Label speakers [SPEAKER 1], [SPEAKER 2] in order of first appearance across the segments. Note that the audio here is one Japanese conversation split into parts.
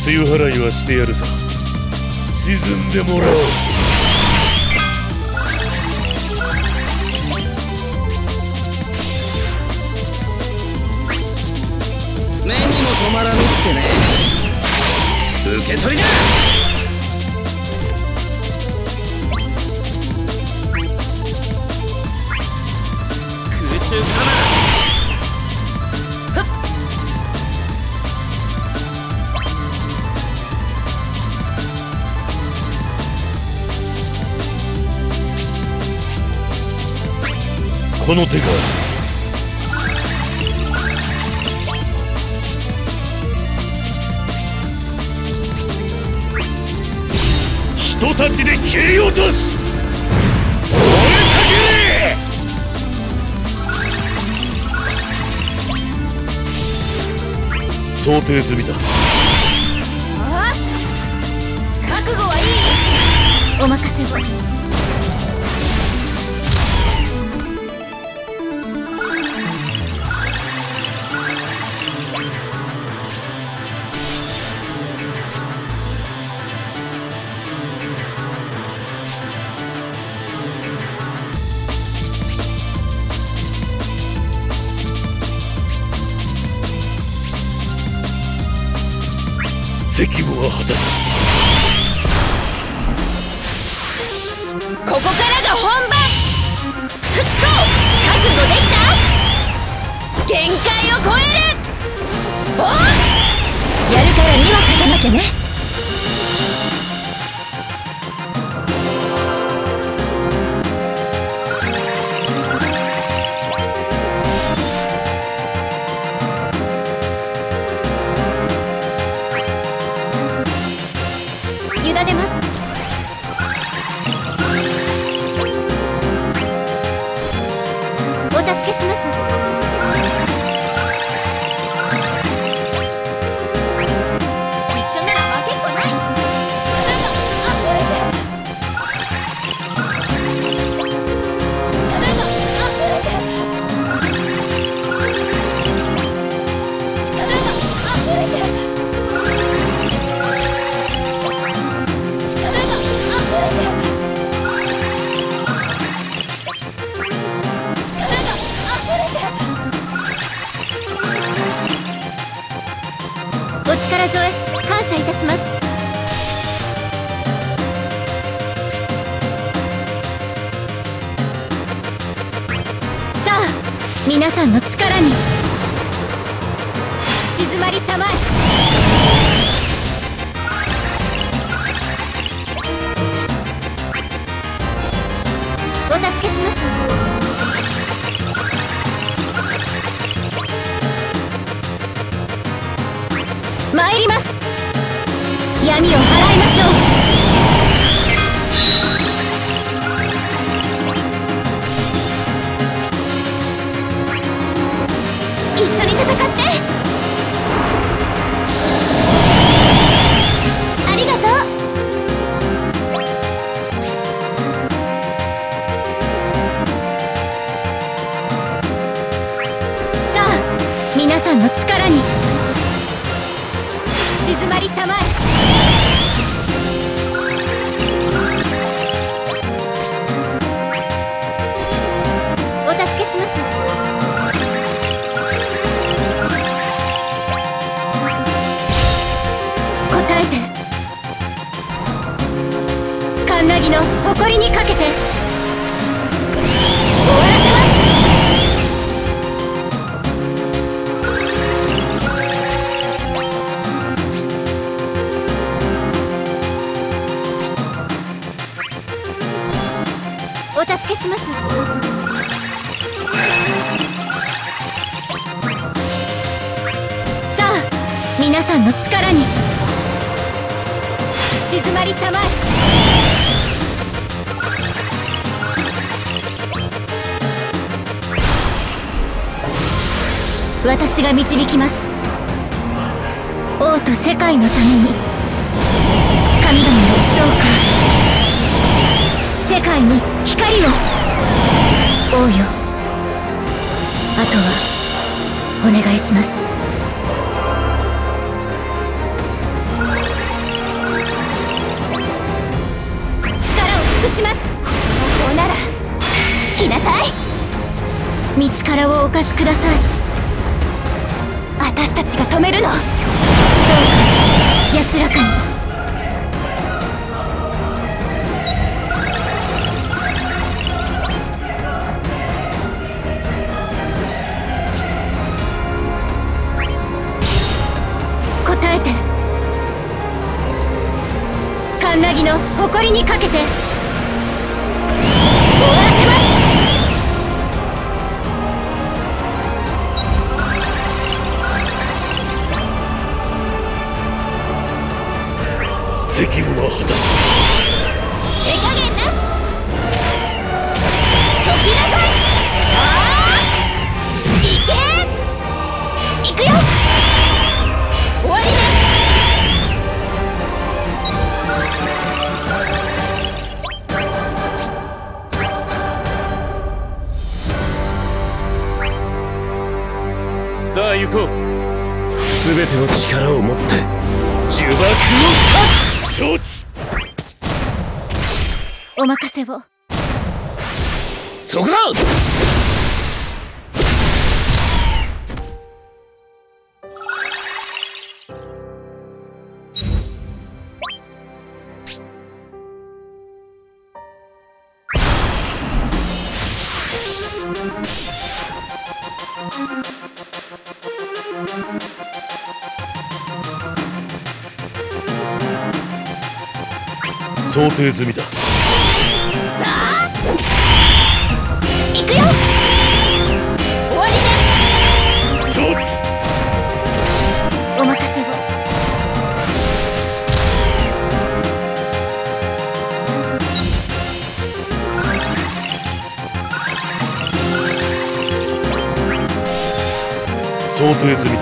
[SPEAKER 1] 梅雨払いはしてやるさ。沈んでもらおう。
[SPEAKER 2] 目にも止まらぬってね。受け取りだ。空中からな。
[SPEAKER 1] この手が人たちで切り落とす。追いかけれ。想定済みだ。
[SPEAKER 3] ああ、覚悟はいい。お任せを。
[SPEAKER 1] 責務は果たす。
[SPEAKER 3] ここからが本番。復興覚悟できた。限界を超える。おっ、やるからには勝たなきゃね。委ねます。お助けします。一緒なら負けっこない。力が溢れて、力が溢れて、力が溢れて、お力添え感謝いたします。さあ、皆さんの力に静まりたまえ。お助けします。参ります。闇を払いましょう。一緒に戦って。ありがとう。さあ、皆さんの力に静まりたまえ。お助けします。答えて。カンナギの誇りにかけて終わらせます。お助けします。さあ、皆さんの力に静まりたまえ。私が導きます。王と世界のために。神々よ、どうか世界に光を。王よ、あとはお願いします。 りなさい。道からをお貸しください。私たちが止めるの。どうか安らかに。答えて。カンナギの誇りにかけて終わらせます。
[SPEAKER 1] 責務は果たす。
[SPEAKER 3] 手加減なし。解きなさい。ああ、いけ。いくよ。終わりね。
[SPEAKER 1] さあ行こう。全ての力を持って呪縛を断つ。承知。
[SPEAKER 3] お任せを。
[SPEAKER 1] そこだ。想定済みだ。
[SPEAKER 3] さあ行くよ。終わりね。
[SPEAKER 1] 承知。
[SPEAKER 3] お任せを。
[SPEAKER 1] 想定済みだ。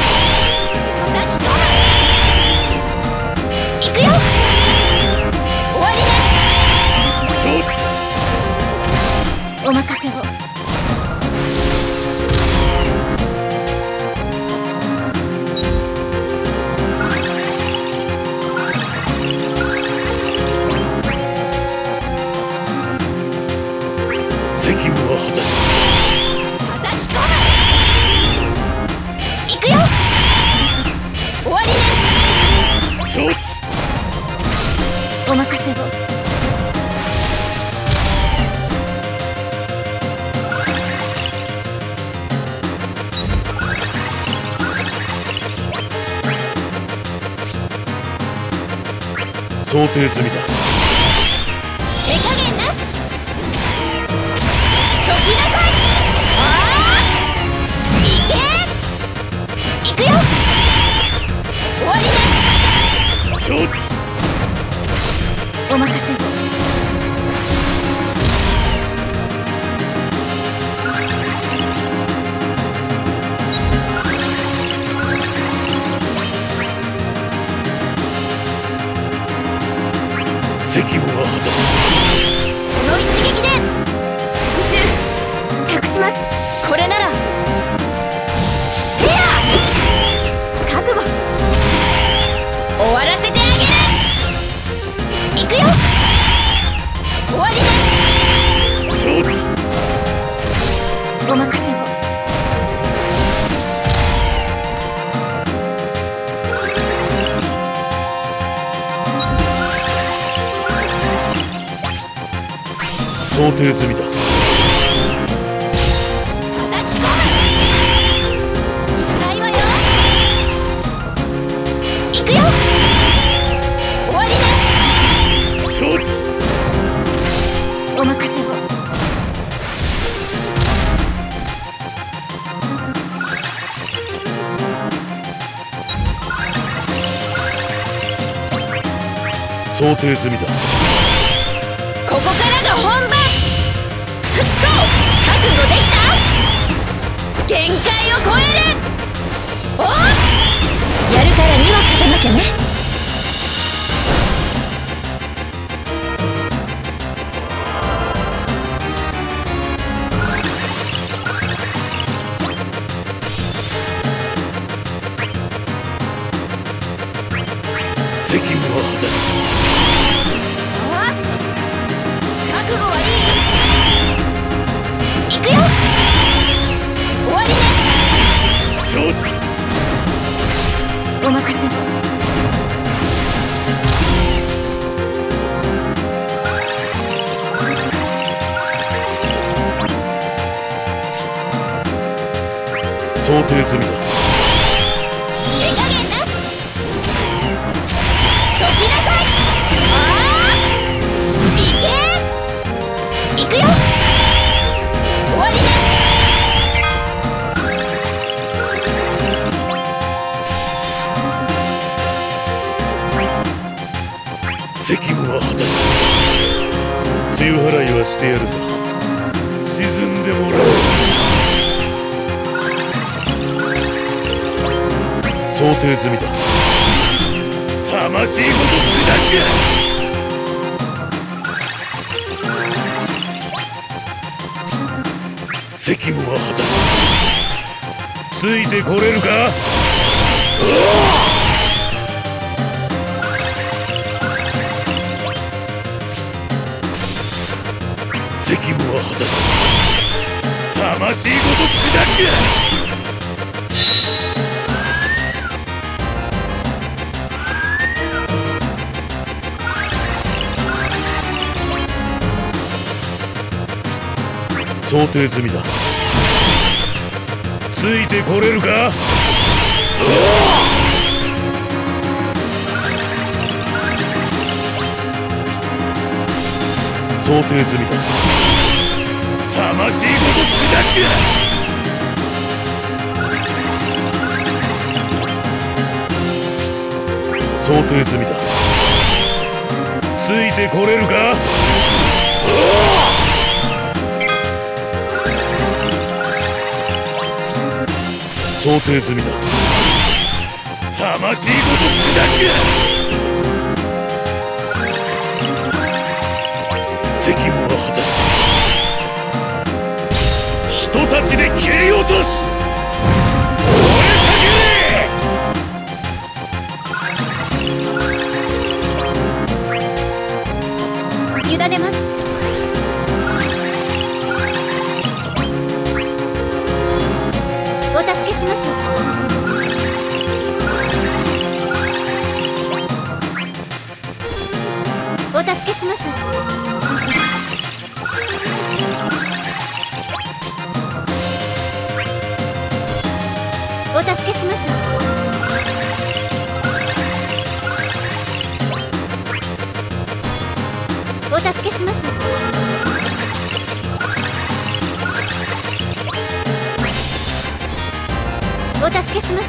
[SPEAKER 3] 行くよ。お任せを。
[SPEAKER 1] 責務は果たす。
[SPEAKER 3] 叩き込む。行くよ。終わりね。
[SPEAKER 1] 承知。
[SPEAKER 3] お任せを。
[SPEAKER 1] 想定済みだ。
[SPEAKER 3] 手加減なし。解きなさい。ああ、いけ。いくよ。終わりね。
[SPEAKER 1] 承知。
[SPEAKER 3] お任せを。
[SPEAKER 1] 責務は果たす。
[SPEAKER 3] この一撃で集中託します。これならせや覚悟。終わらせてあげる。行くよ。終わりね。
[SPEAKER 1] 承知。
[SPEAKER 3] お任せを。
[SPEAKER 1] 想定済みだ。
[SPEAKER 3] 叩き込む。いくらいわよ。行くよ。終わりね。
[SPEAKER 1] 承知。
[SPEAKER 3] お任せを。
[SPEAKER 1] 想定済みだ。
[SPEAKER 3] ここからが本番。復興。覚悟できた。限界を超える。おっ、やるからには勝たなきゃね。
[SPEAKER 1] 責務は果たす。
[SPEAKER 3] あ、覚悟はいい。
[SPEAKER 1] 想定済みだ。
[SPEAKER 3] 手加減なし。解きなさい。いけ。行くよ。終わりね。
[SPEAKER 1] 責務は果たす。梅雨払いはしてやるさ。沈んでもらう。想定済みだ。魂ごと砕け。責務は果たす。ついてこれるか。責務は果たす。魂ごと砕け。想定済みだ。ついてこれるか。想定済みだ。魂ごと砕け。想定済みだ。ついてこれるか。想定済みだ。魂ごと砕け。責務は果たす。人たちで切り落とす。
[SPEAKER 3] 委ねます。お助けします。お助けします。お助けします。お助けします。お助けします。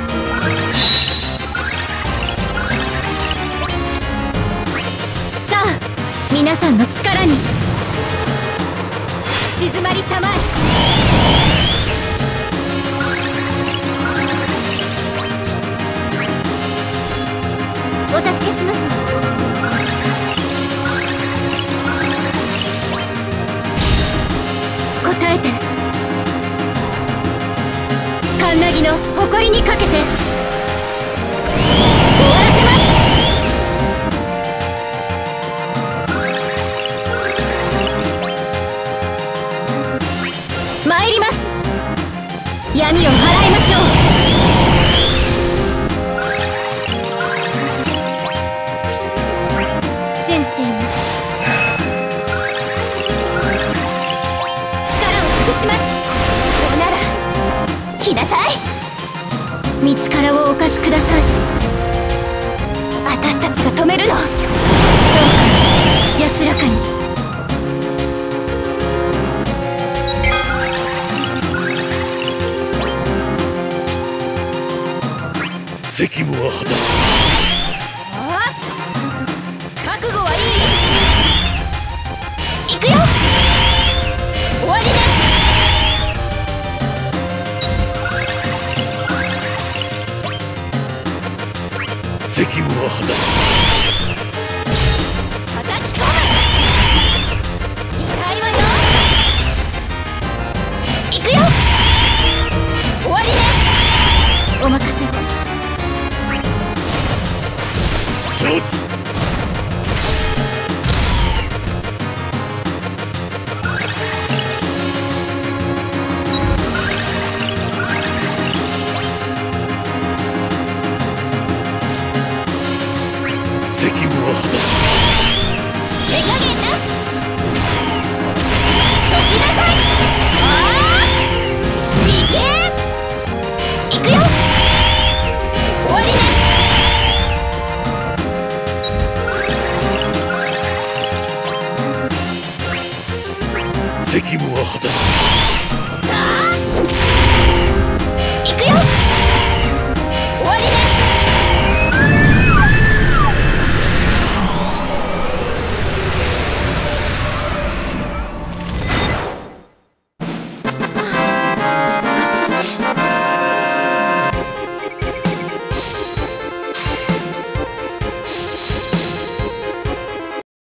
[SPEAKER 3] さあ、皆さんの力に静まりたまえ。お助けします。答えて。カンナギの誇りにかけて終わらせます。参ります。闇を払いましょう。信じています。力を尽くします。こうなら来なさい。道からをお貸しください。私たちが止めるの。どうか安らかに。
[SPEAKER 1] 責務は果たす。
[SPEAKER 3] 覚悟はいい？行くよ。終わりね。
[SPEAKER 1] 責務は果たす。
[SPEAKER 3] 叩き込む。痛いわよ。行くよ。終わりね。お任せを。
[SPEAKER 1] 承知。責務は果たす。
[SPEAKER 3] 手加減なし。解きなさい。いけ。 し